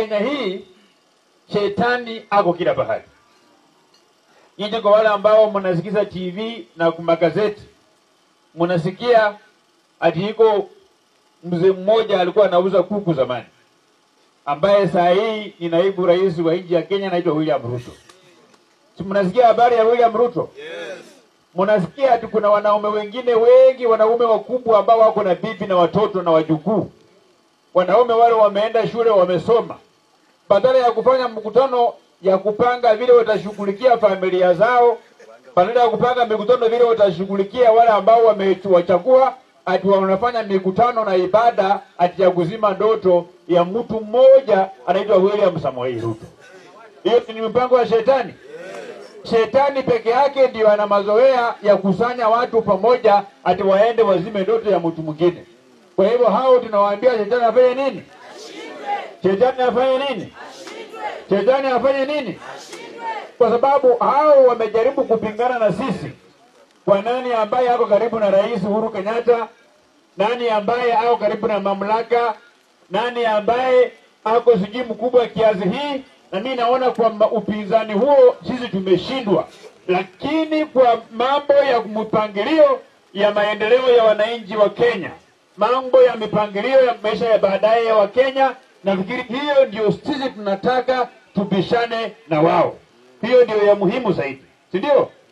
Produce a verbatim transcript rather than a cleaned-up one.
Kenya hii Shetani ako kila bahari. Nyinyi kwa wale ambao mnasikiza T V na magazeti, mnasikia ati iko mzee mmoja alikuwa anauza kuku zamani, ambaye saa hii ni naibu rais wa nchi ya Kenya, anaitwa William Ruto. Si mnasikia habari ya William Ruto? Yes. Mnasikia ati kuna wanaume wengine wengi, wanaume wakubwa ambao wako na bibi na watoto na wajukuu. Wanaume wale wameenda shule, wamesoma. Badala ya kufanya mkutano ya kupanga vile watashughulikia familia zao, badala ya kupanga mikutano vile watashughulikia wale ambao wamewachagua, ati wanafanya mikutano na ibada ati ya kuzima ndoto ya mtu mmoja anaitwa William Samoei Ruto. Hiyo ni mpango wa Shetani. Shetani peke yake ndio ana mazoea ya kusanya watu pamoja ati waende wazime ndoto ya mtu mwingine. Kwa hivyo hao tunawaambia Shetani afanye nini? Ashindwe. Shetani afanye nini? Ashindwe. Shetani afanye nini? Ashindwe. Kwa sababu hao wamejaribu kupingana na sisi. Kwa nani ambaye ako karibu na Rais Uhuru Kenyatta? Nani ambaye ako karibu na mamlaka? Nani ambaye ako sijui mkubwa kiasi hii? Na mimi naona kwa upinzani huo sisi tumeshindwa. Lakini kwa mambo ya mpangilio ya maendeleo ya wananchi wa Kenya, mambo ya mipangilio ya maisha ya baadaye ya Wakenya, nafikiri hiyo ndio sisi tunataka tubishane na wao. Hiyo ndio ya muhimu zaidi. Si ndio?